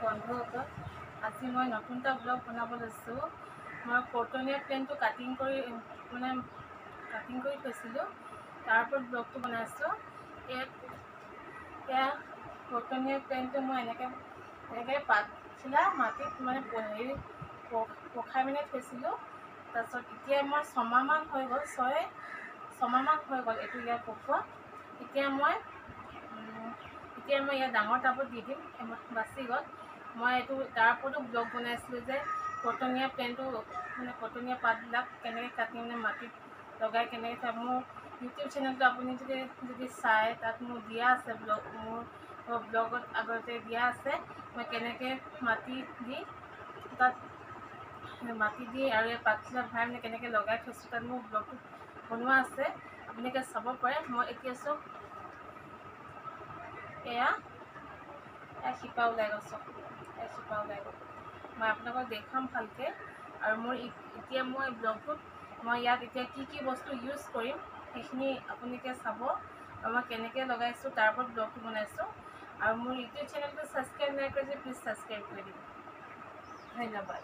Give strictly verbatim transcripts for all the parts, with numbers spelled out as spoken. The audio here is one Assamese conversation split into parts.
বন্ধুসকল, আজি মই নতুন এটা ব্লগ বনাব লৈছোঁ। মই কটনীয়া প্লেনটো কাটিং কৰি মানে কাটিং কৰি থৈছিলোঁ, তাৰ ওপৰত ব্লগটো বনাইছোঁ। ইয়াত এয়া কটনীয়া প্লেনটো মই এনেকৈ এনেকৈ পাতখিলা মাটিত মানে হেৰি পখাই মানে থৈছিলোঁ। তাৰপিছত এতিয়া মই ছমাহমান হৈ গ'ল, ছয় ছমাহমান হৈ গ'ল এইটো ইয়াত পকোৱা। এতিয়া মই এতিয়া মই ইয়াত ডাঙৰ টাবত দি দিম, বাচি গ'ল। মই এইটো তাৰ ওপৰতো ব্লগ বনাইছিলোঁ যে কটনীয়া প্লেনটো মানে কটনীয়া পাতবিলাক কেনেকৈ কাটি মানে মাটিত লগাই কেনেকৈ খাই। মোৰ ইউটিউব চেনেলটো আপুনি যদি যদি চাই, তাত মোৰ দিয়া আছে ব্লগ, মোৰ ব্লগত আগতে দিয়া আছে মই কেনেকৈ মাটি দি তাত মাটি দি আৰু এই পাতখিলা ভৰাই মানে কেনেকৈ লগাই থৈছোঁ, তাত মোৰ ব্লগটো বনোৱা আছে, আপোনালোকে চাব পাৰে। মই এতিয়া চব এয়া এয়া শিপা ওলাই গ'ল, চব এয়া শিপা ওলাই গ'ল। মই আপোনালোকক দেখাম ভালকৈ। আৰু মোৰ এতিয়া মই ব্লগটোত মই ইয়াত এতিয়া কি কি বস্তু ইউজ কৰিম সেইখিনি আপোনালোকে চাব, আৰু মই কেনেকৈ লগাইছোঁ তাৰ ওপৰত ব্লগটো বনাইছোঁ। আৰু মোৰ ইউটিউব চেনেলটো ছাবস্ক্ৰাইব নাই কৰি যে প্লিজ ছাবস্ক্ৰাইব কৰি দিব। ধন্যবাদ।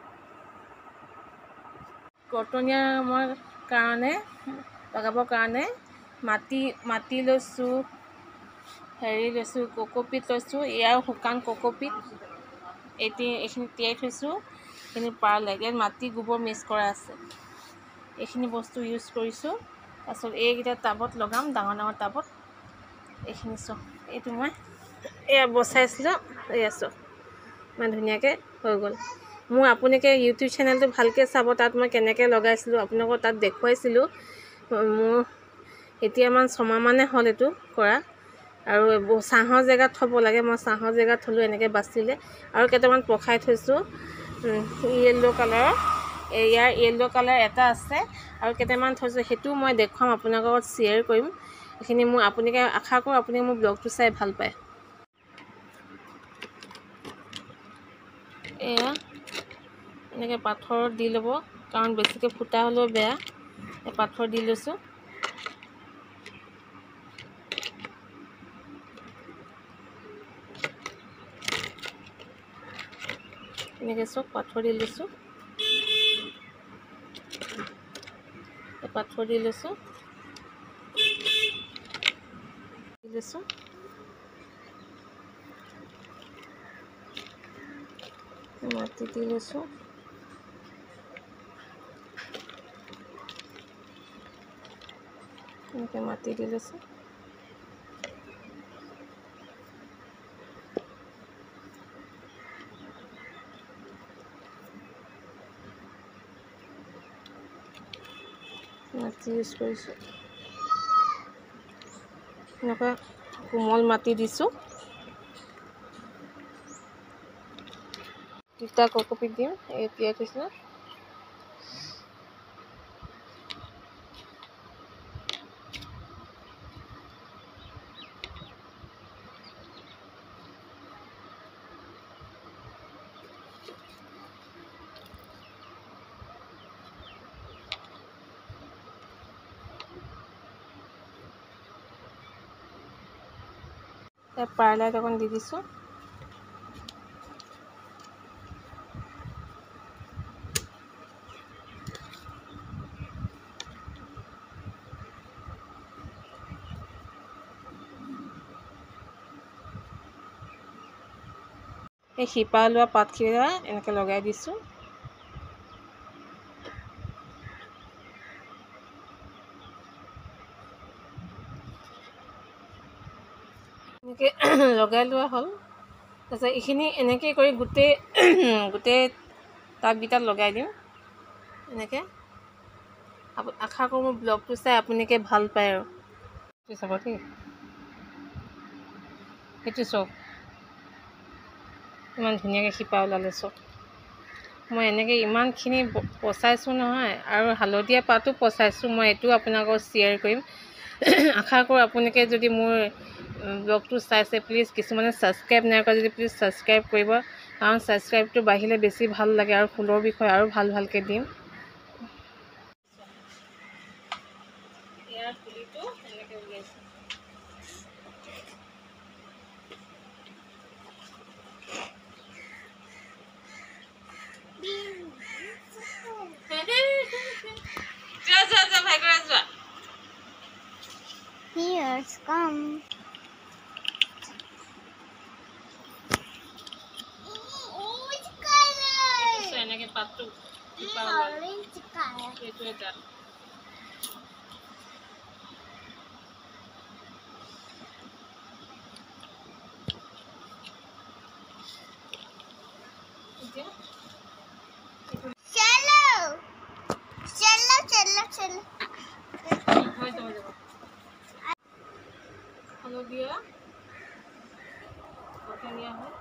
কটনীয়া মই কাৰণে লগাবৰ কাৰণে মাটি মাটি লৈছোঁ, হেৰি লৈছোঁ, কক'পিট লৈছোঁ, এয়াও শুকান কক'পিট। এতিয়া এইখিনি তিয়াই থৈছোঁ, এইখিনি পাৰলে ইয়াত মাটি গোবৰ মিক্স কৰা আছে। এইখিনি বস্তু ইউজ কৰিছোঁ। তাৰপিছত এইকেইটা টাবত লগাম, ডাঙৰ ডাঙৰ টাবত। এইখিনি চব এইটো মই এয়া বচাইছিলোঁ, এয়া চব ইমান ধুনীয়াকৈ হৈ গ'ল। মোৰ আপোনালোকে ইউটিউব চেনেলটো ভালকৈ চাব, তাত মই কেনেকৈ লগাইছিলোঁ আপোনালোকক তাত দেখুৱাইছিলোঁ। মোৰ এতিয়ামান ছমাহমানে হ'ল এইটো কৰা। আৰু ছাঁহৰ জেগাত থ'ব লাগে, মই ছাঁহৰ জেগাত থ'লোঁ এনেকৈ বাচিলে। আৰু কেইটামান পখাই থৈছোঁ য়েল্ল' কালাৰৰ, ইয়াৰ য়েল্ল' কালাৰ এটা আছে আৰু কেইটামান থৈছোঁ, সেইটোও মই দেখুৱাম, আপোনালোকৰ লগত শ্বেয়াৰ কৰিম। এইখিনি মোৰ আপোনালোকে আশা কৰোঁ আপুনি মোৰ ব্লগটো চাই ভাল পায়। এয়া এনেকৈ পাথৰত দি ল'ব, কাৰণ বেছিকৈ ফুটা হ'লেও বেয়া। এই পাথৰ দি লৈছোঁ। এনেকৈ চব পাথৰ দি লৈছোঁ, পাথৰ দি লৈছোঁ দি লৈছোঁ মাটি দি লৈছোঁ। এনেকৈ মাটি দি লৈছোঁ। মাটি ইউজ কৰিছোঁ, এনেকুৱা কোমল মাটি দিছোঁ। দুটা কক'পিট দিম, এই তিয়াই থৈছিলোঁ। পাৰলাইট অকণ দি দিছোঁ। এই শিপা ওলোৱা পাতখিলা এনেকৈ লগাই দিছোঁ। এনেকৈ লগাই লোৱা হ'ল। তাৰপিছত এইখিনি এনেকৈ কৰি গোটেই গোটেই টাবকেইটাত লগাই দিম। এনেকৈ আশা কৰোঁ মোৰ ব্লগটো চাই আপোনালোকে ভাল পায়। আৰু সেইটো চাব দেই, সেইটো চব ইমান ধুনীয়াকৈ শিপা ওলালে চব। মই এনেকৈ ইমানখিনি পচাইছোঁ নহয়, আৰু হালধীয়া পাতো পচাইছোঁ। মই এইটোও আপোনালোকক শ্বেয়াৰ কৰিম। আশা কৰোঁ আপোনালোকে যদি মোৰ ব্লগটো চাইছে, প্লিজ কিছুমানে ছাবস্ক্ৰাইব নাই কৰা যদি প্লিজ ছাবস্ক্ৰাইব কৰিব, কাৰণ ছাবস্ক্ৰাইবটো বাঢ়িলে বেছি ভাল লাগে আৰু ফুলৰ বিষয়ে আৰু ভাল ভালকৈ দিম। ইয়াৰ পুলিটো এনেকৈ উলিয়াইছোঁ। পাতটো এইটো এটা হালধীয়া কটনীয়া হয়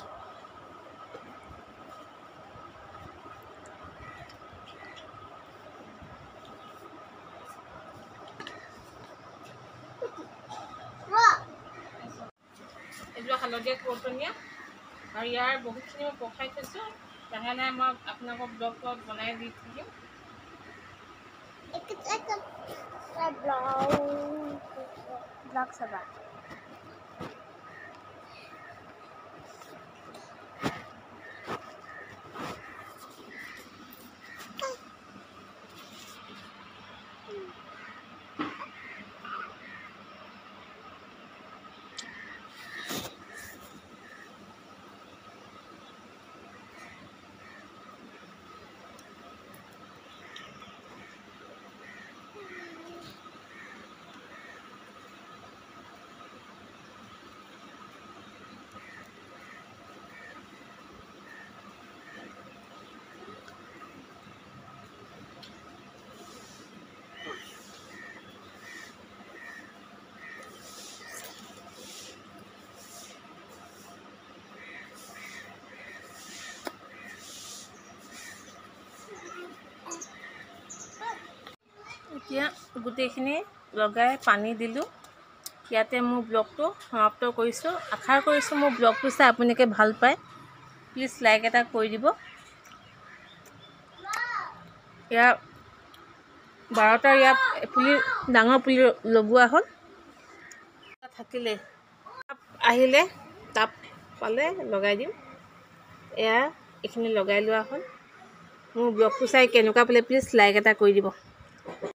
এইটো হালধীয়া কটনীয়া আৰু ইয়াৰ বহুতখিনি মই পকাই থৈছোঁ লাহে লাহে মই আপোনালোকক ব্লগত বনাই দি থাকিম ব্লগ চাবা এতিয়া গোটেইখিনি লগাই পানী দিলোঁ ইয়াতে মোৰ ব্লগটো সমাপ্ত কৰিছোঁ আশা কৰিছোঁ মোৰ ব্লগটো চাই আপোনালোকে ভাল পায় প্লিজ লাইক এটা কৰি দিব ইয়াৰ বাৰটা ইয়াত পুলি ডাঙৰ পুলি লগোৱা হ'ল থাকিলে আহিলে তাপ পালে লগাই দিম এয়া এইখিনি লগাই লোৱা হ'ল মোৰ ব্লগটো চাই কেনেকুৱা পালে প্লিজ লাইক এটা কৰি দিব